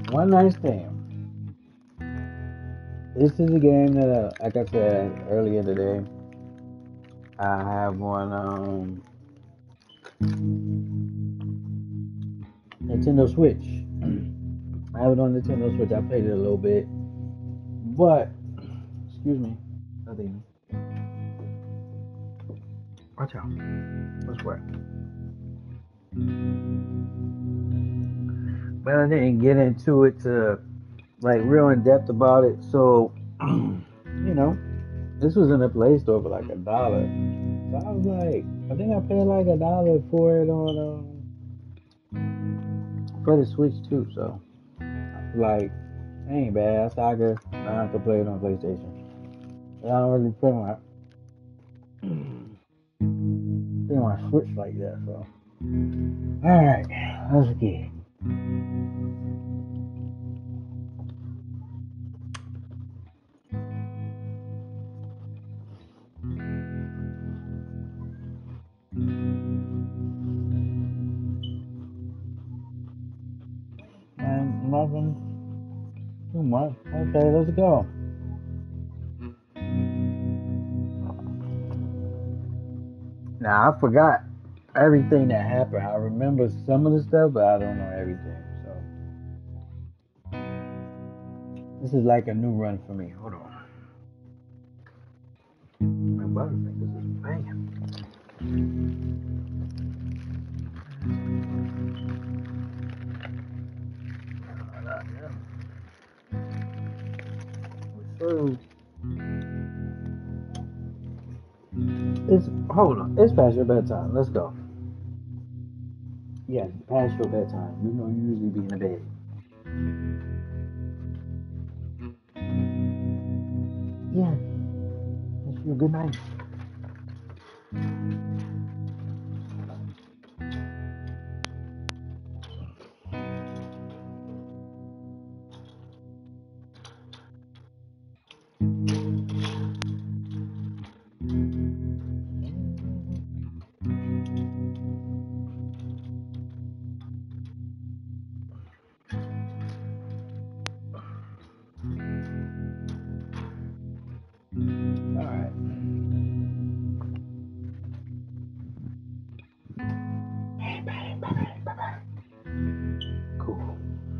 One nice thing. This is a game that, like I said earlier today, I have on Nintendo Switch. I have it on Nintendo Switch. I played it a little bit, but excuse me, nothing. Watch out. What's what? But I didn't get into it to like real in depth about it. So, you know, this was in the Play Store for like $1. So I was like, I think I paid like $1 for it on for the Switch too. So like, ain't bad. I could play it on PlayStation. I don't really play my Switch like that. So, all right, let's get. And nothing too much. Okay, let's go. Now I forgot everything that happened. I remember some of the stuff, but I don't know everything. So this is like a new run for me. Hold on. My butterfingers is banging. So it's hold on. It's past your bedtime. Let's go. Yes, past your bedtime. You know you usually be in the bed. Yeah. It's your good night. All right. Cool.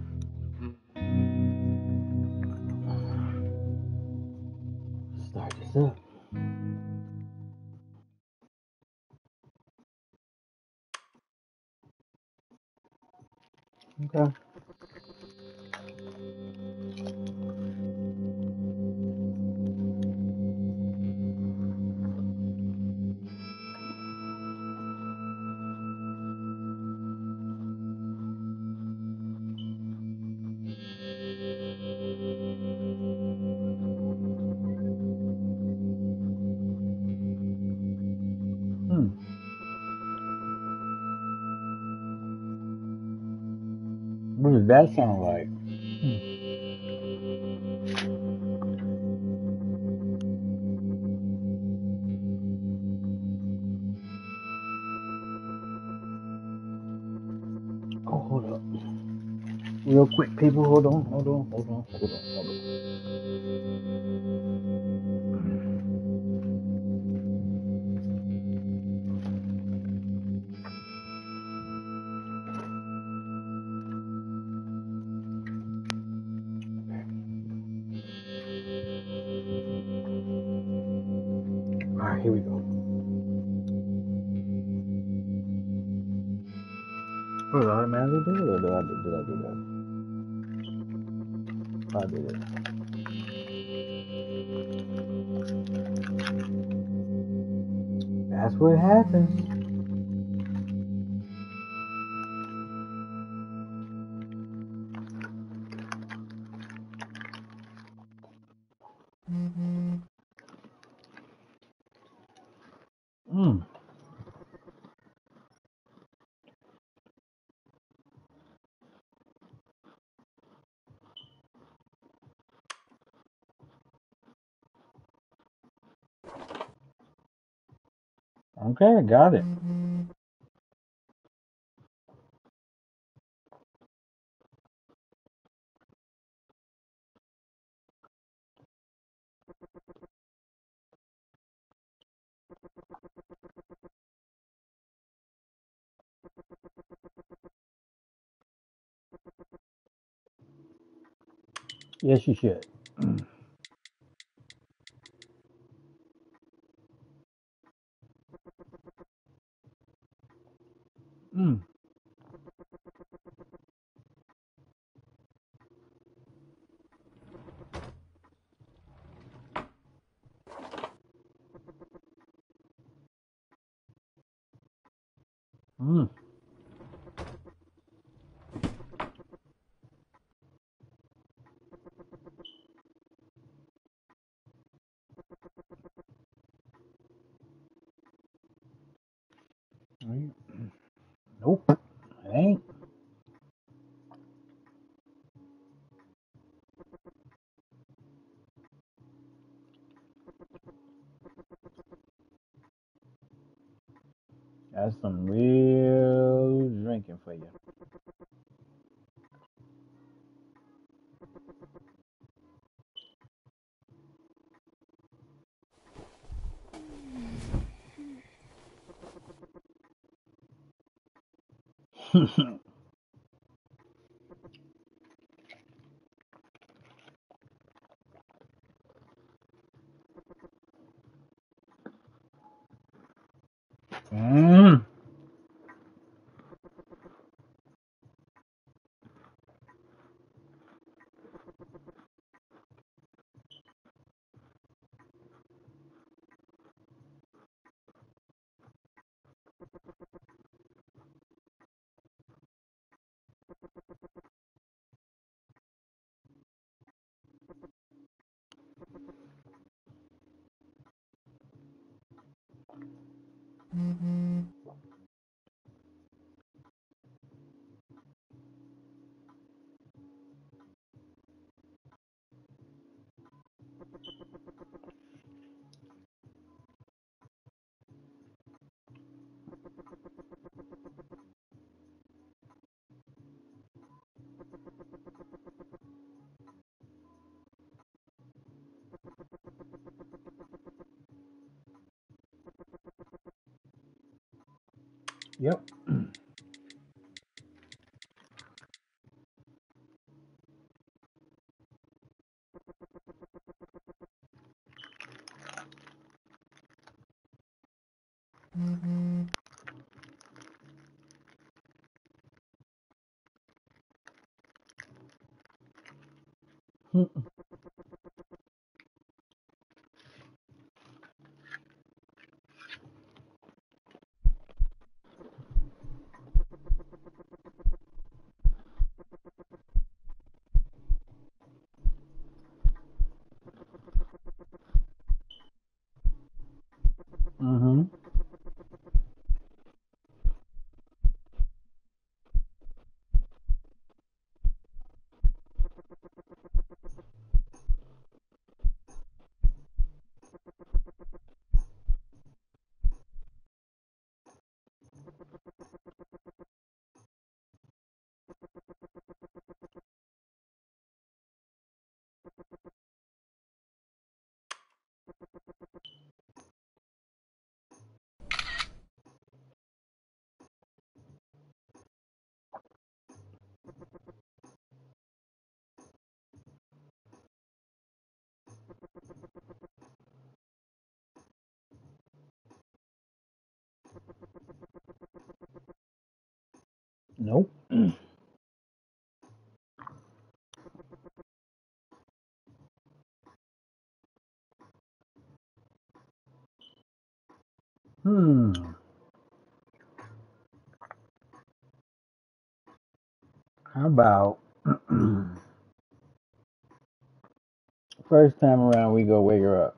Start this up. Okay. Hmm. What does that sound like? Hmm. Oh, hold up. Real quick, people. Hold on. All right, here we go. Oh, it automatically did it, or did I do that? I did it. That's what happens. Mm. Okay, I got it. Yes, you should. Mm. Mm. Nope, it ain't. That's some real drinking for you. Mm. Yep. Mm-hmm. Nope. Hmm. How about first time around we go wake her up?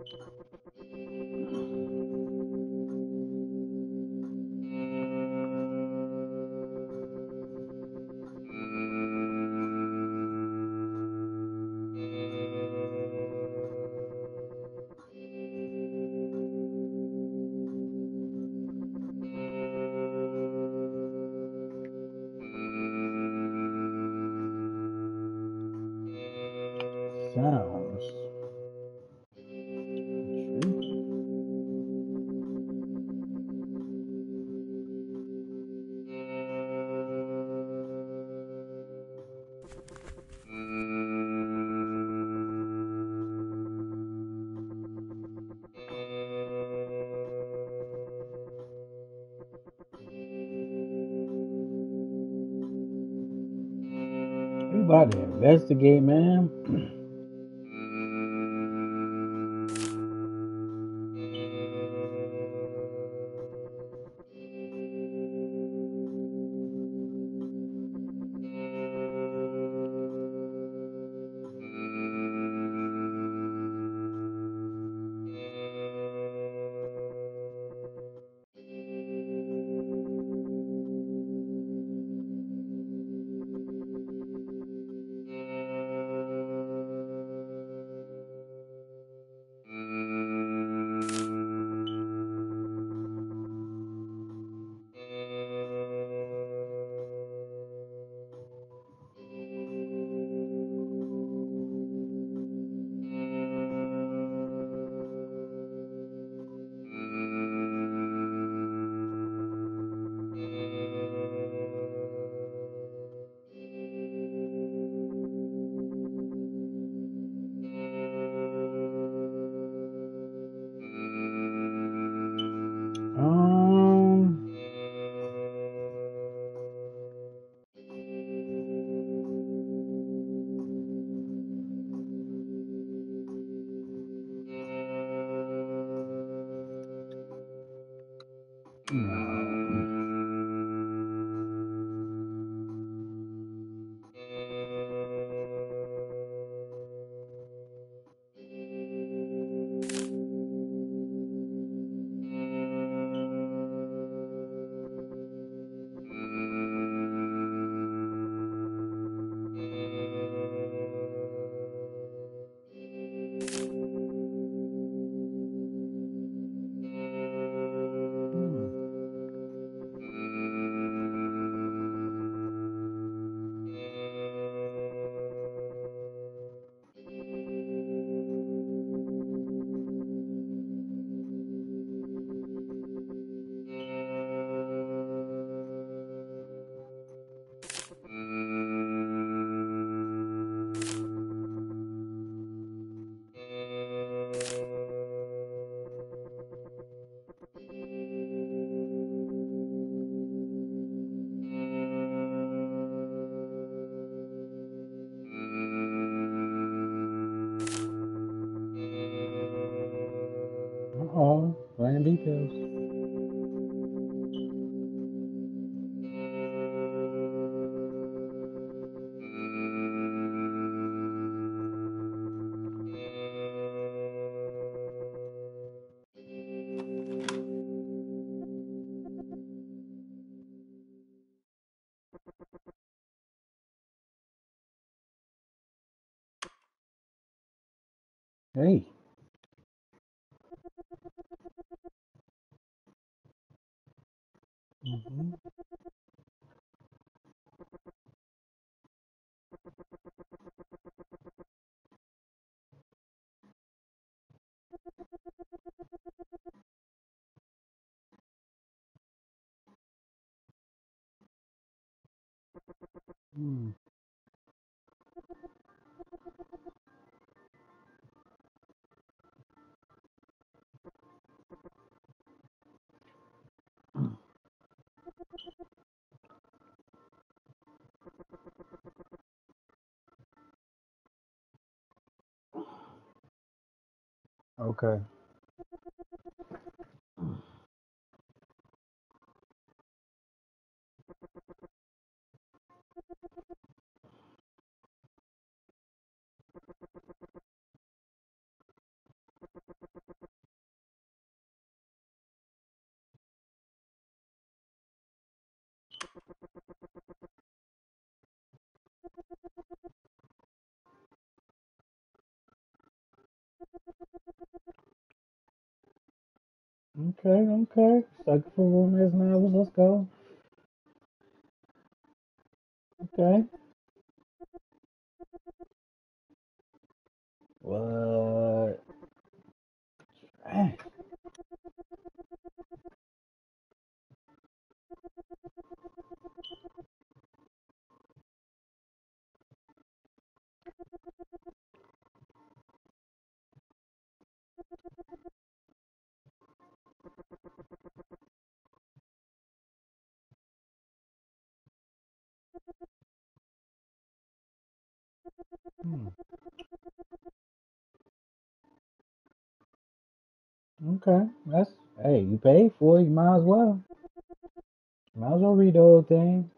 Sounds. True. We about to investigate, man. Um, no. Hmm. Uh-oh. Random details. Hey. Hmm. Hmm. Okay. Okay, okay. Sucker for romance novels. Let's go. Okay. What? Dang. Hmm. Okay. That's hey, you paid for it. You might as well. Might as well read the whole thing.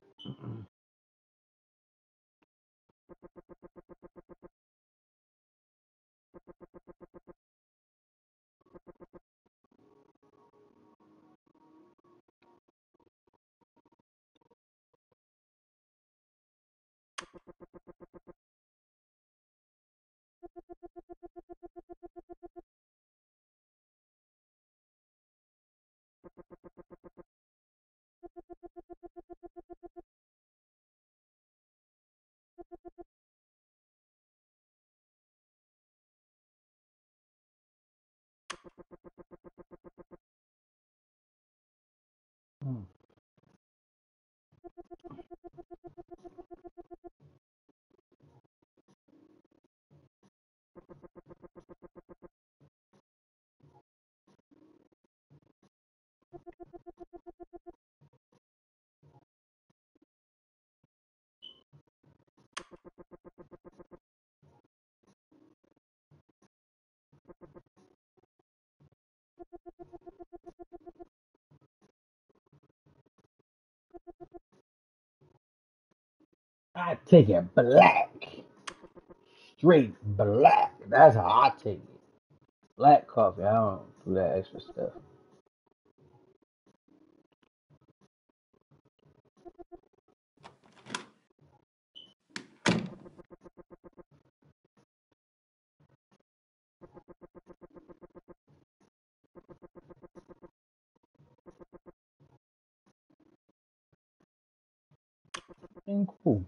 Hmm. I take it black. Straight black. That's how I take it. Black coffee. I don't do that extra stuff. Ain't cool.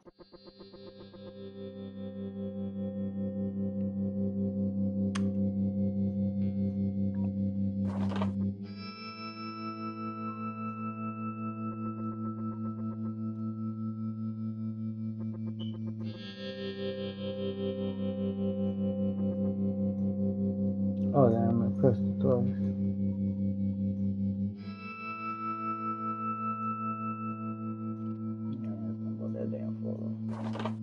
Oh, damn, I pressed it twice. Yeah, it's not about that damn photo.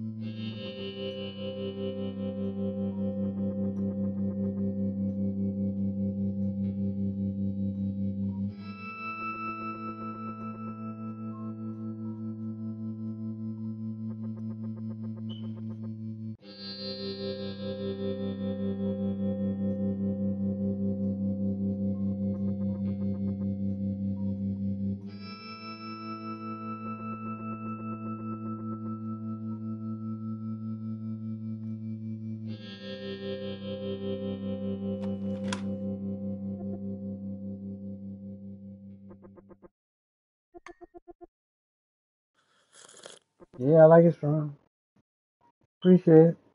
Yeah, I like it strong. Appreciate it.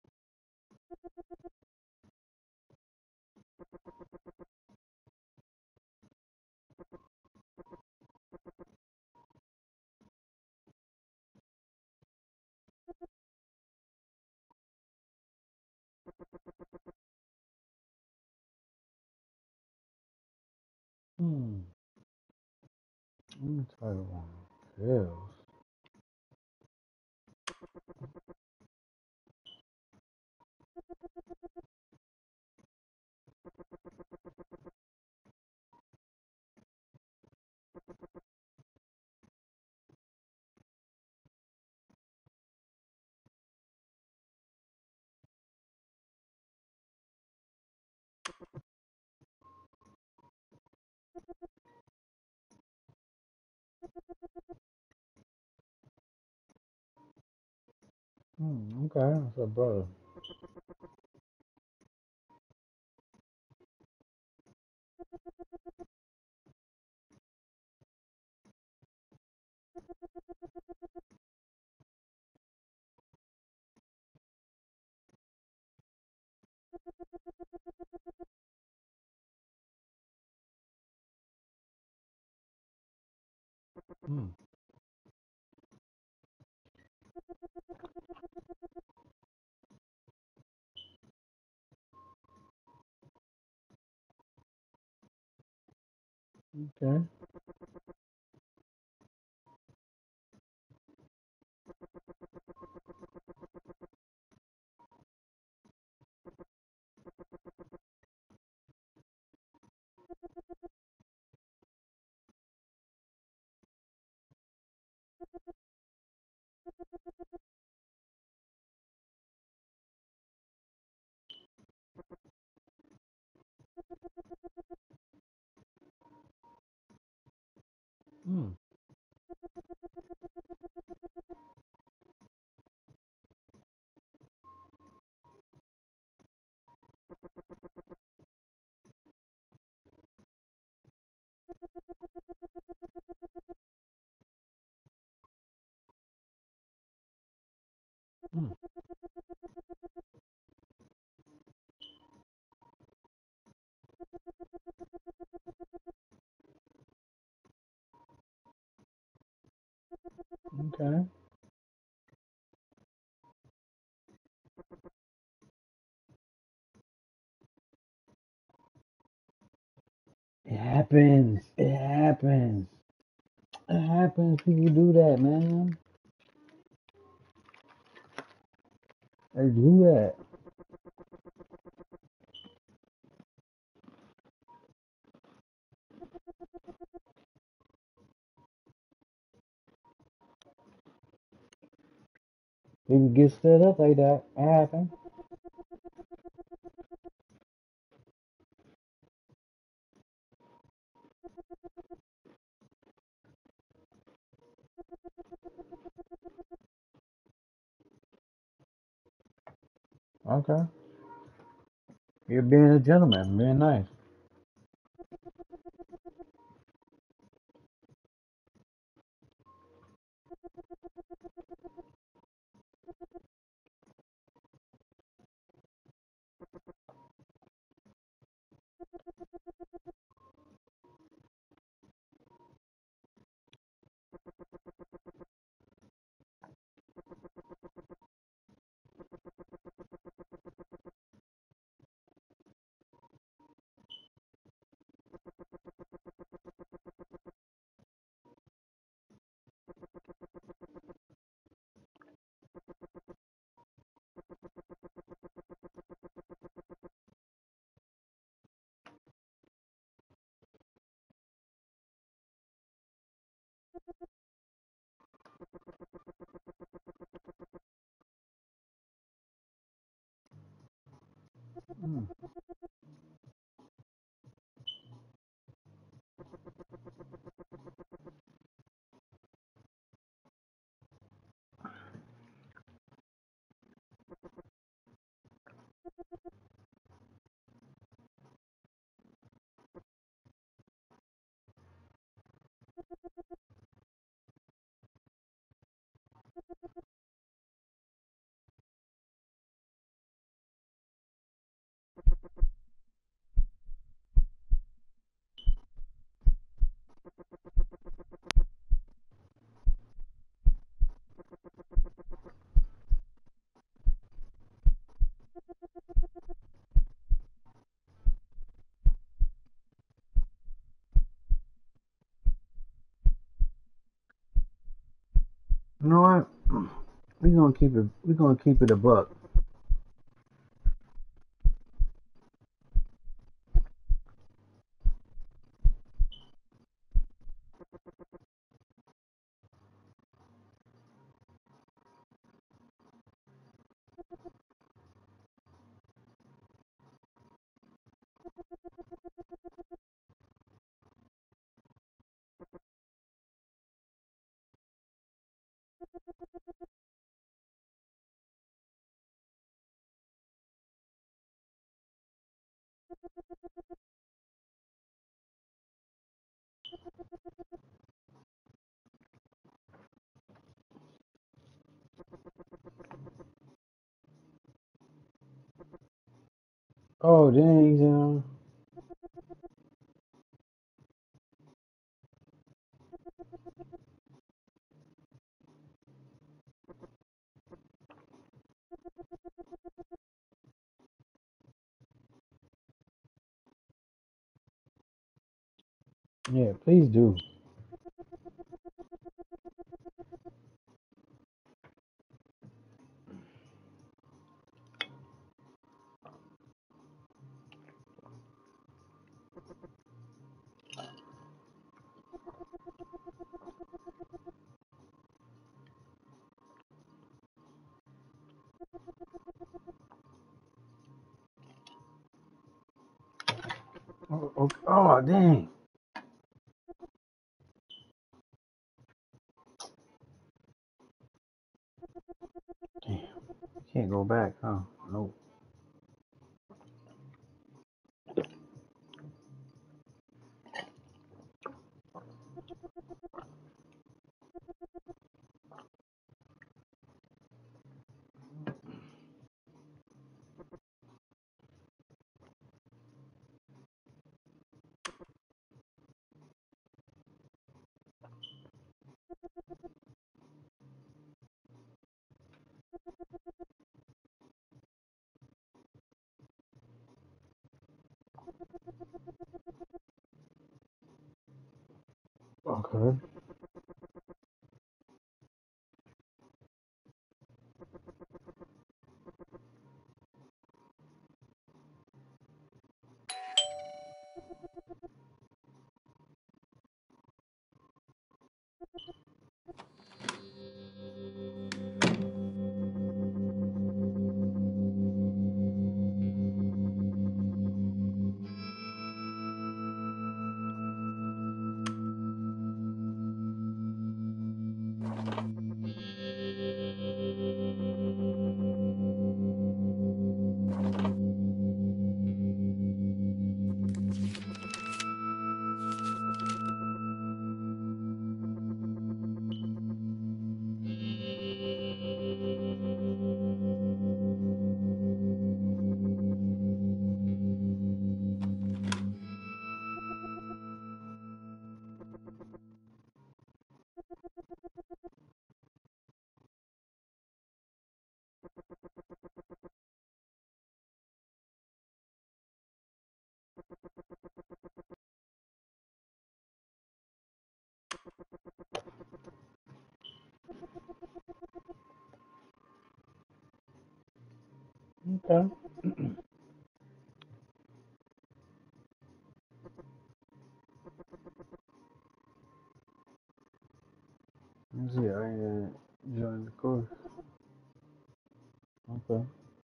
Hmm. Let me try the one. Pills. Hmm. Okay. That's a brother. Mm. Okay. Mm. Mm. Okay. It happens. It happens. It happens. People do that, man. They do that. People get stood up like that. It happens. Okay. You're being a gentleman, being nice. Mm. You know what? We gonna keep it. We gonna keep it a buck. Oh, dang, Yeah, please do. Oh, okay. Oh, dang. Damn. Can't go back, huh? Nope. Okay. Okay. Let me see. I joined the course. Okay.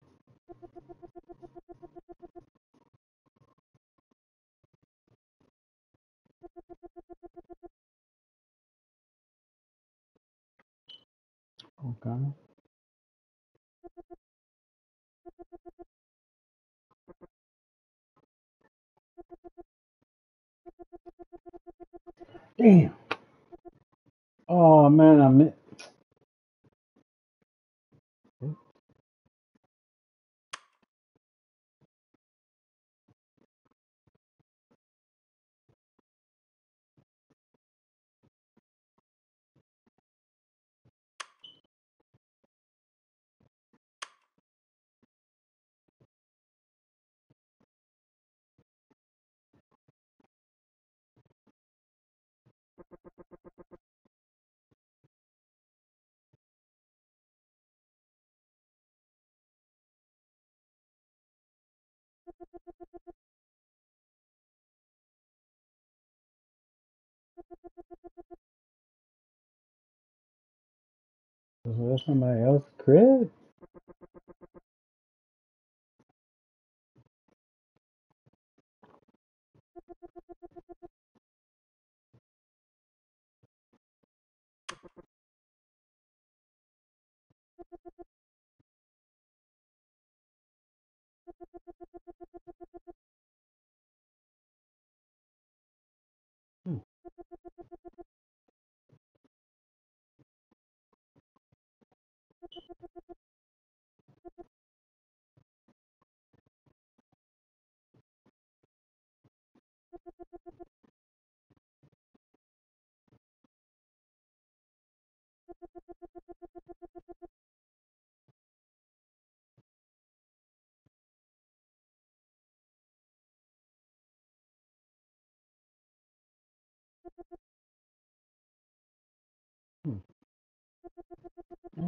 Okay. Damn. Oh man, I missed. Was that somebody else's crib? Hmm.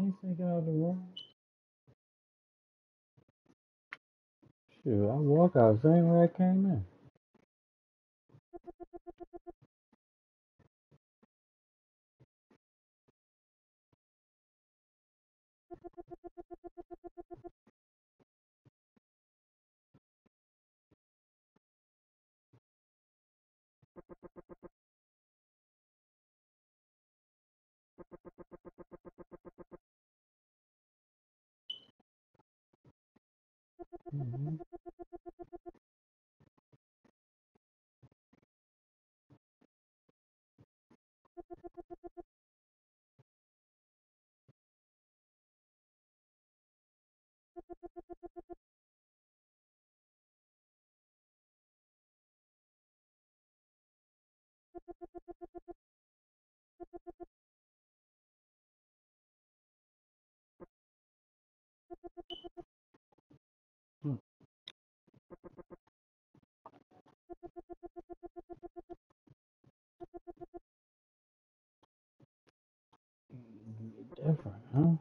ain't sneaking out the room. Shoot, I walk out same way I came in. Mm-hmm. Different, huh?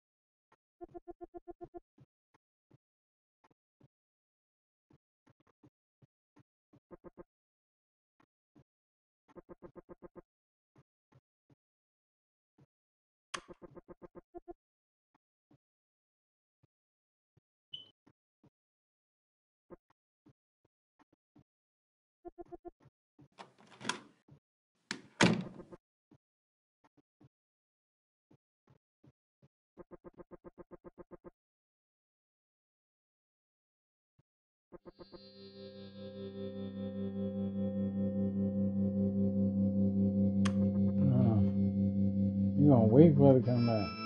No, you gonna wait for it to come back.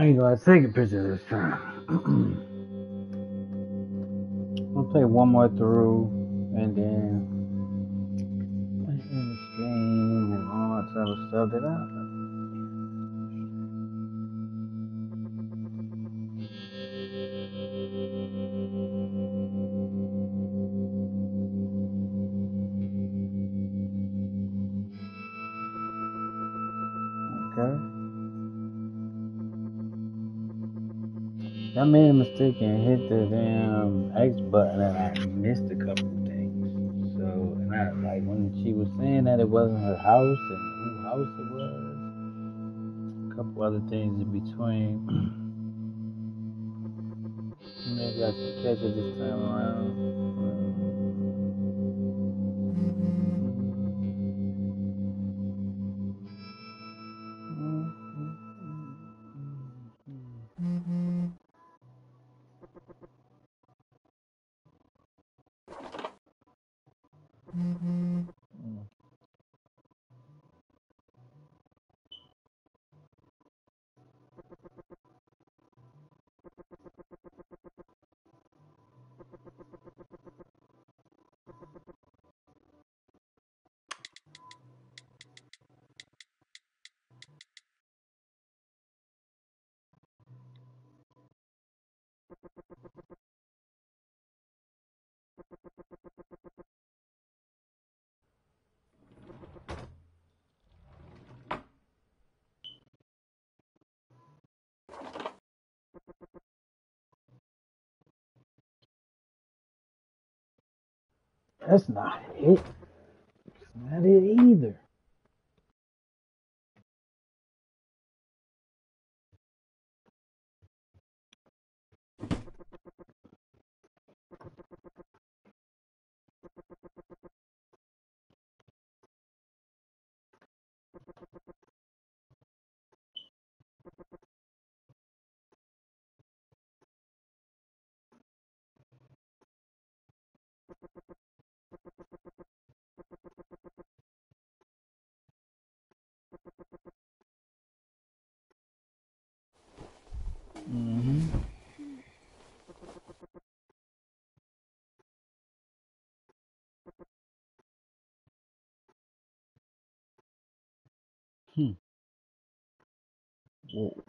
I ain't gonna take a picture this time. I'll play one more through and then in the stream and all that type of stuff. Did I? Okay. I made a mistake and hit the damn X button and I missed a couple things. So, and I like when she was saying that it wasn't her house and whose house it was, a couple other things in between. Maybe I should catch it this time around. That's not it. That's not it either. Mm-hmm. Hmm. Whoa.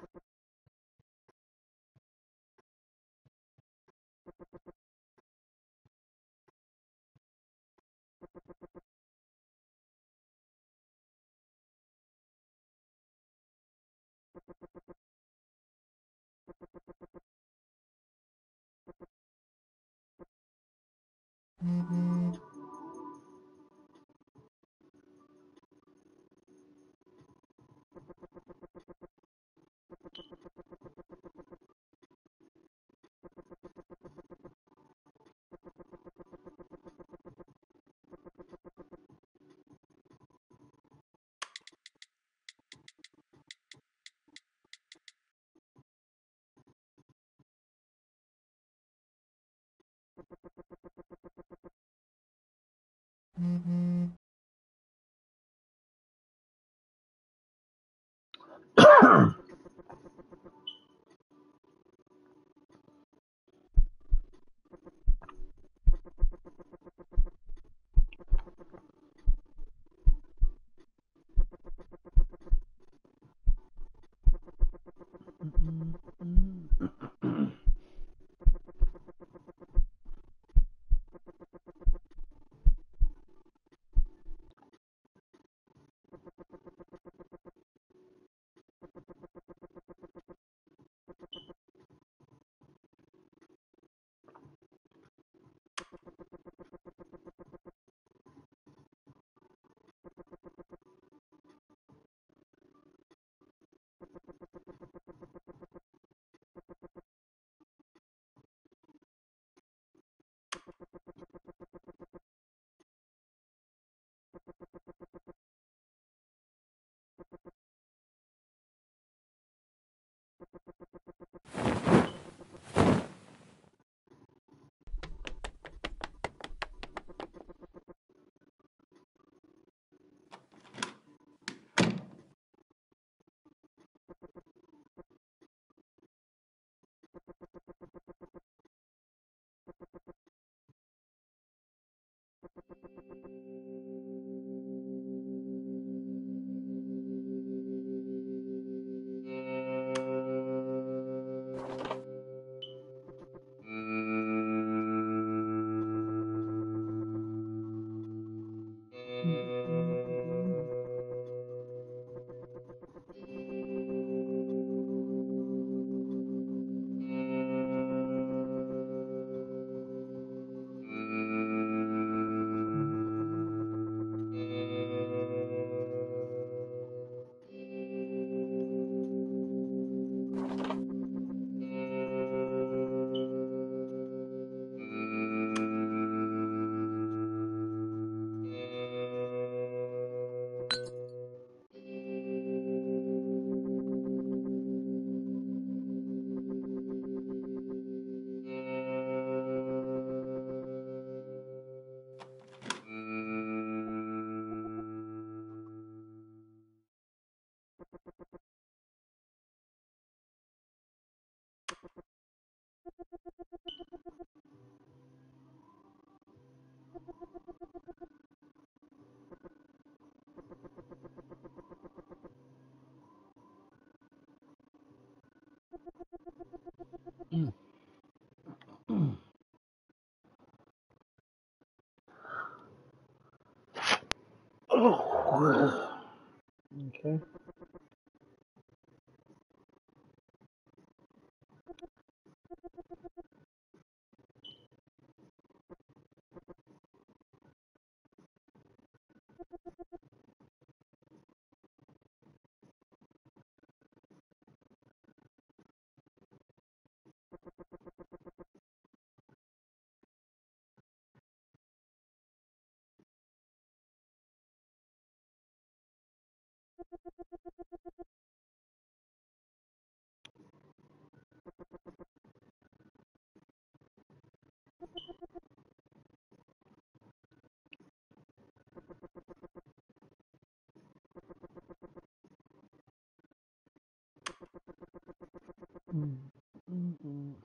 Okay. Mm, mm, mm.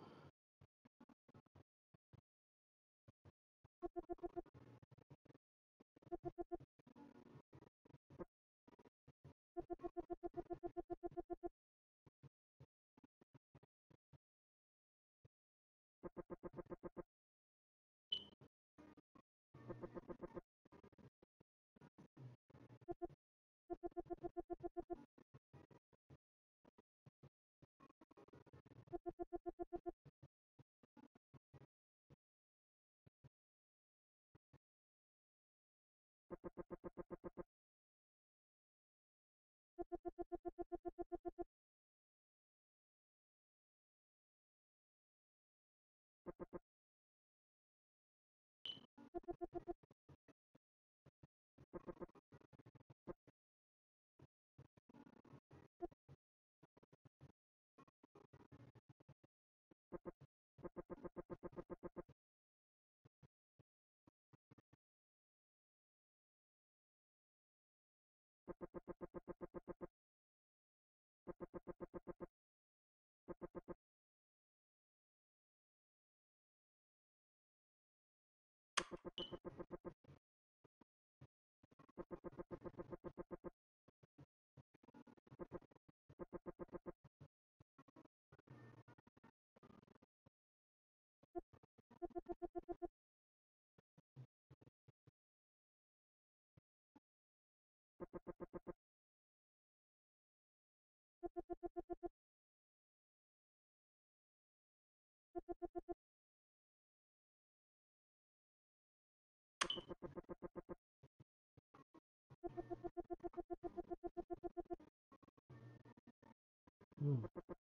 Mm.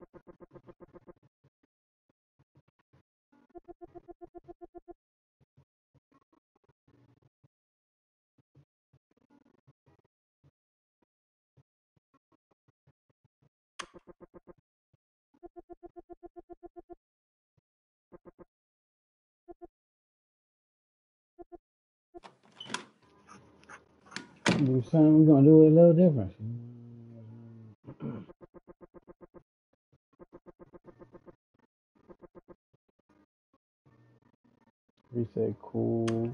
You saying we're gonna do it a little different? We say cool.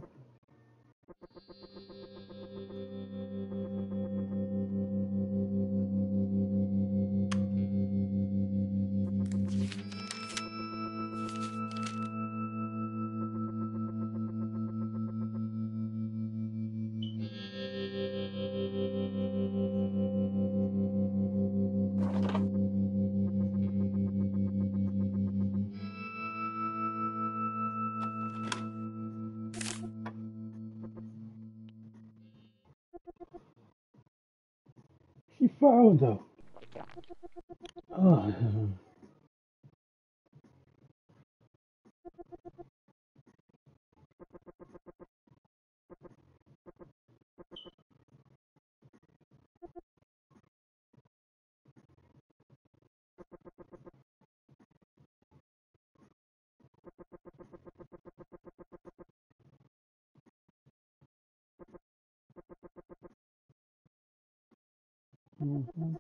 She found though. Oh. Mhm.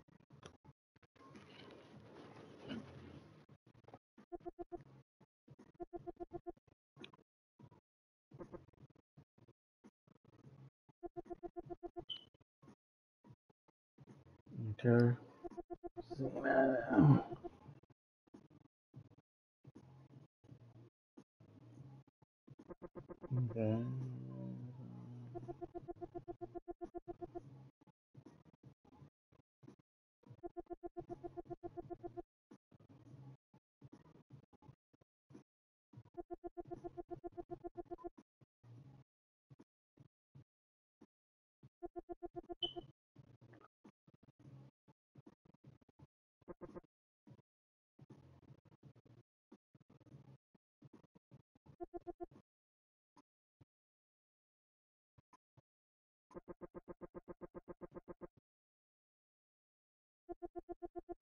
Okay. See now. Okay.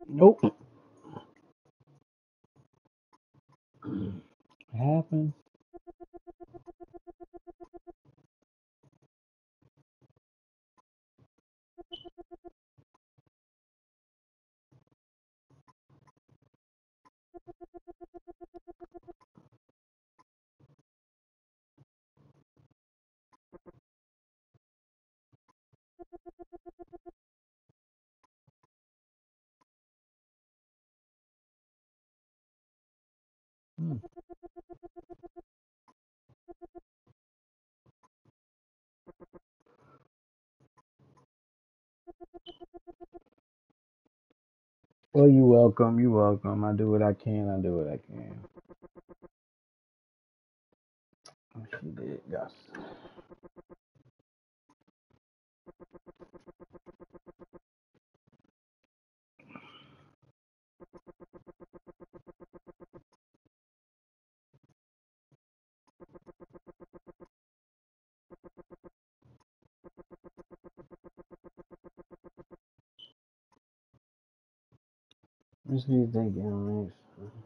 Nope. It happens. Hmm. Well, you welcome. You welcome. I do what I can. I do what I can. Oh, she did. Yes. Let's see if they get on next.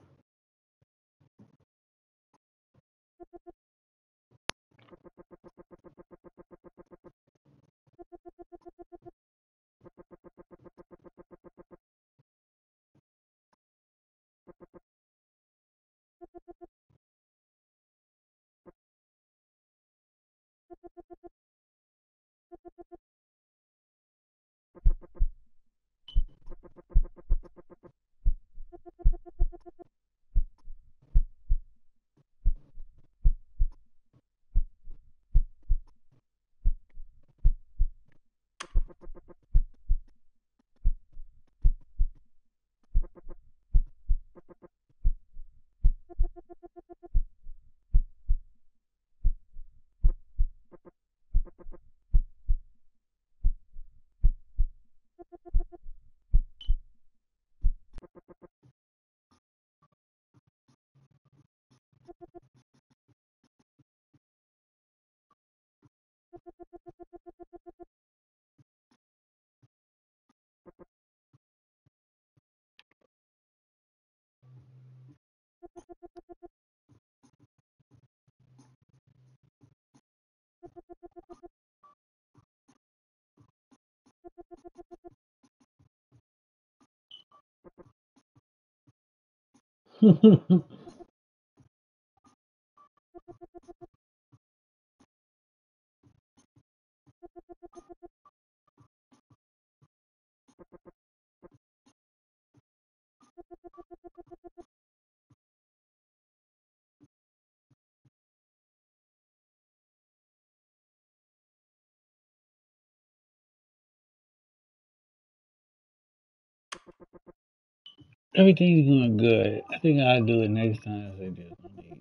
Everything's going good. I think I'll do it next time if they just don't need.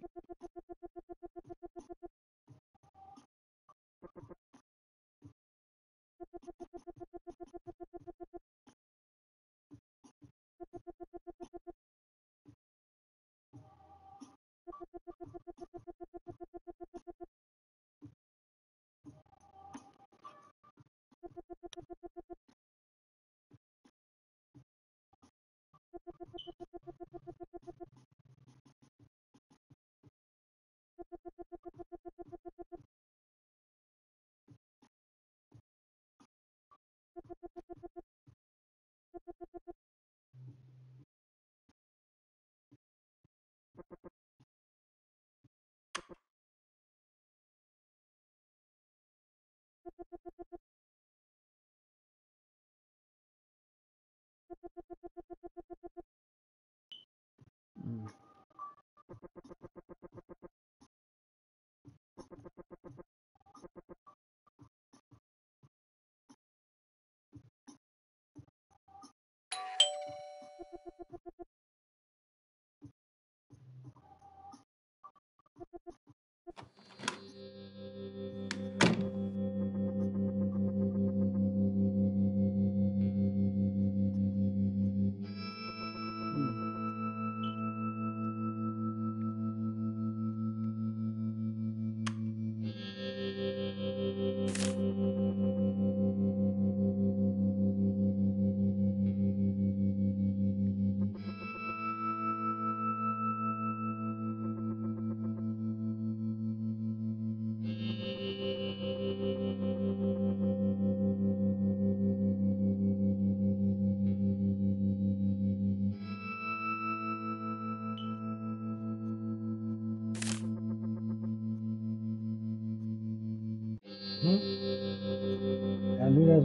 Mm.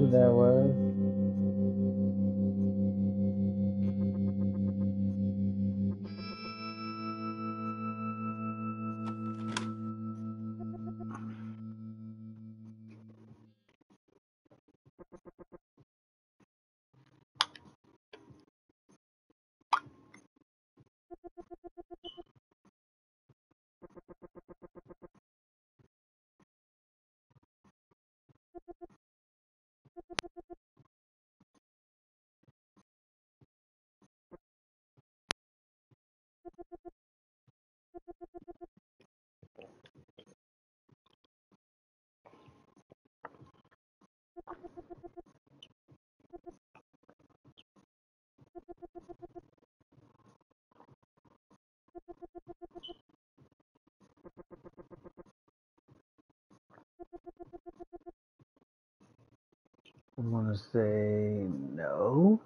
what that was? I'm gonna say no.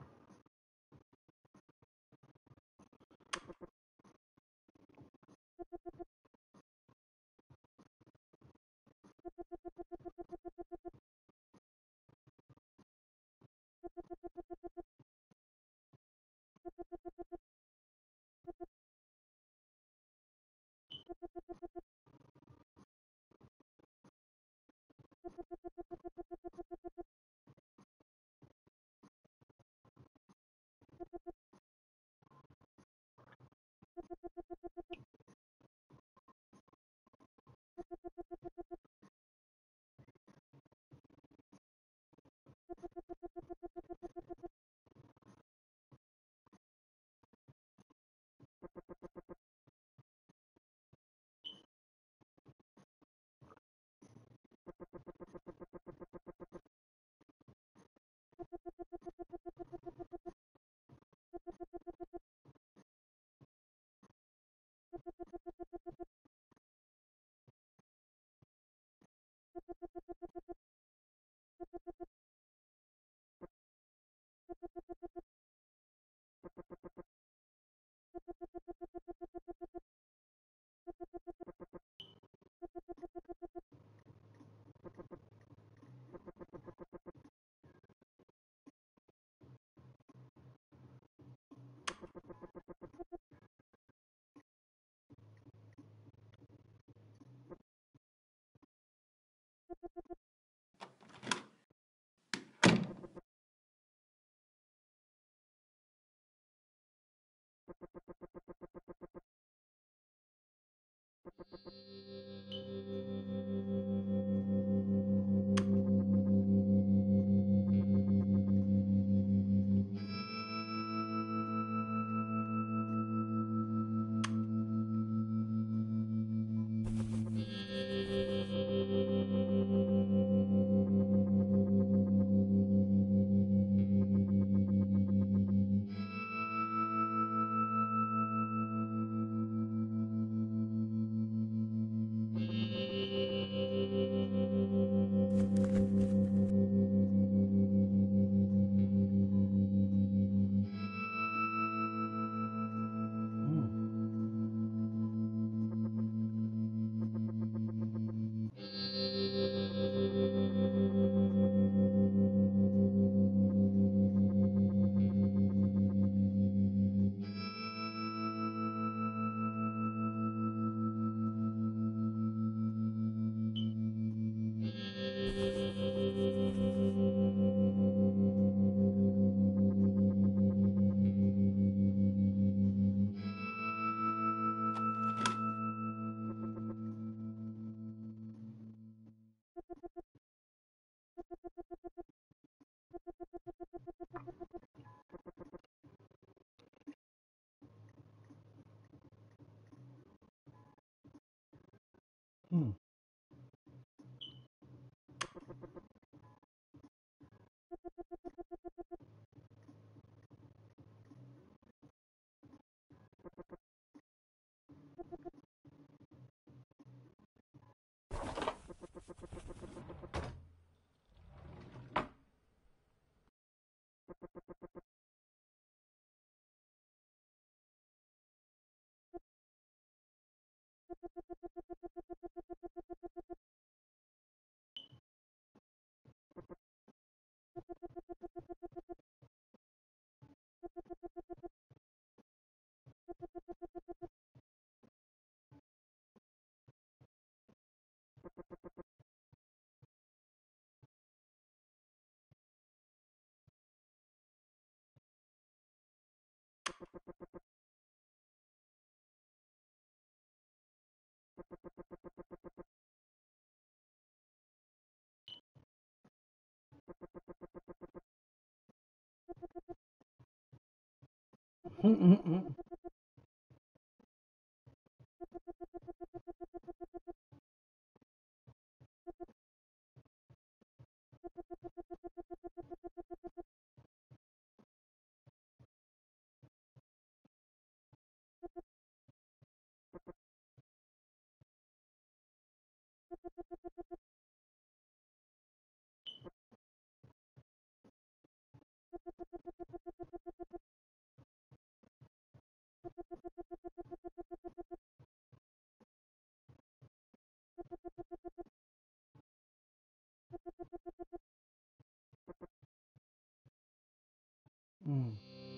Mm.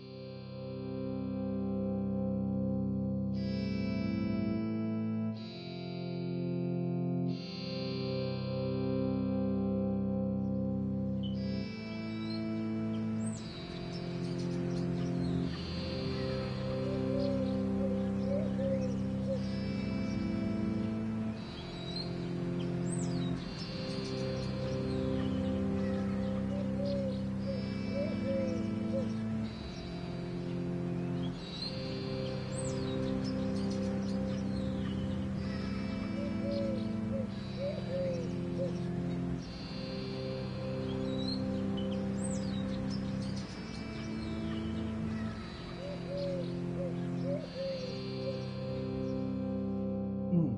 Mm.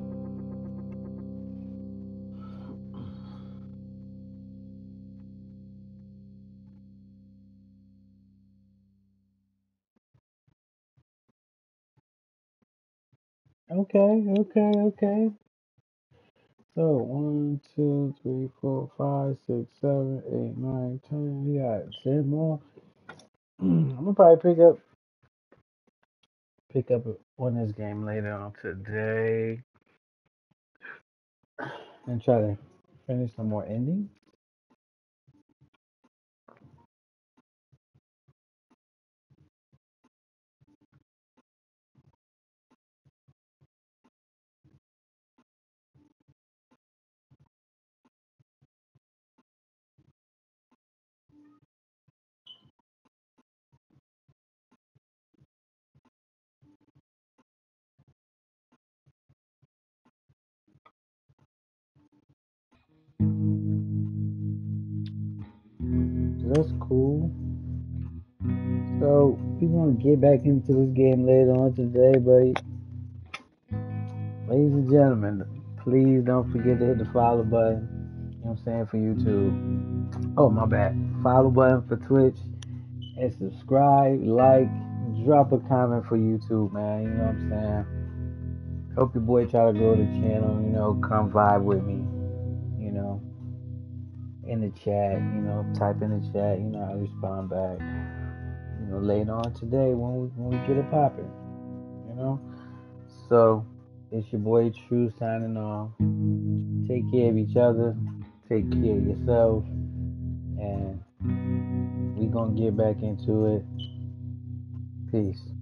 Okay, okay, okay. So 1, 2, 3, 4, 5, 6, 7, 8, 9, 10. We got 10 more. I'm gonna probably pick up on this game later on today and try to finish some more endings. So that's cool. So we're gonna get back into this game later on today, but ladies and gentlemen, please don't forget to hit the follow button. You know what I'm saying, for YouTube. Oh, my bad. Follow button for Twitch and subscribe, like, drop a comment for YouTube, man. You know what I'm saying? Hope your boy try to grow the channel, come vibe with me, you know, in the chat, type in the chat, I respond back, later on today when we get it popping, you know? So, it's your boy True signing off. Take care of each other, take care of yourself, and we gonna get back into it. Peace.